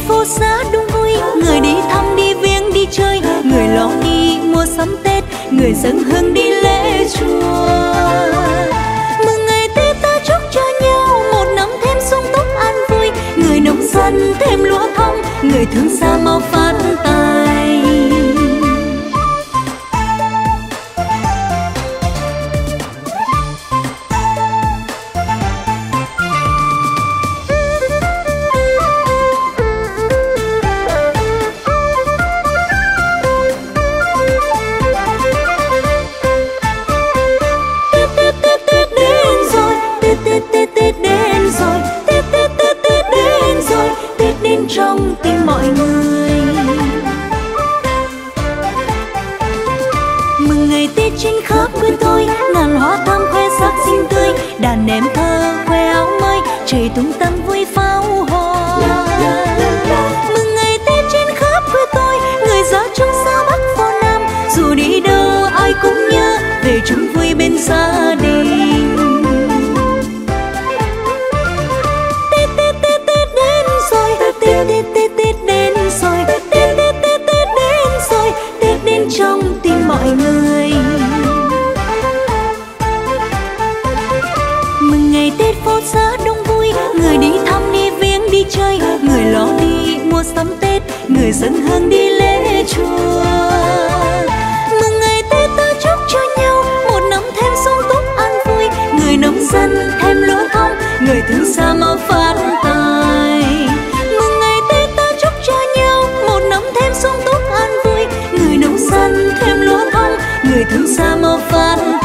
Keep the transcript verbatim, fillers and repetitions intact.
phố xá đông vui, người đi thăm đi viếng đi chơi, người lo đi mua sắm Tết, người dâng hương đi lễ chùa. Mừng ngày Tết ta chúc cho nhau một năm thêm sung túc an vui, người nông dân thêm lúa thông, người thương xa mau phát tài. Trong tim mọi người mừng ngày Tết trên khắp quê tôi, ngàn hoa thắm khoe sắc xinh tươi, đàn em thơ khoe áo mới, trời tung tăng vui pháo hoa. Mừng ngày Tết trên khắp quê tôi, người ra trong xa Bắc vào Nam, dù đi đâu ai cũng nhớ về chung vui bên gia đình. Tết Tết Tết đến rồi, Tết Tết Tết Tết đến rồi, Tết đến trong tim mọi người. Mừng ngày Tết phố xá đông vui, người đi thăm đi viếng đi chơi, người lo đi mua sắm Tết, người dâng hương đi lễ chùa. Mừng ngày Tết ta chúc cho nhau một năm thêm sung túc an vui, người nông dân thêm lúa thông, người thương xa mau phát tài. Sung túc an vui, người nông dân thêm lúa thông, người thương xa mau phát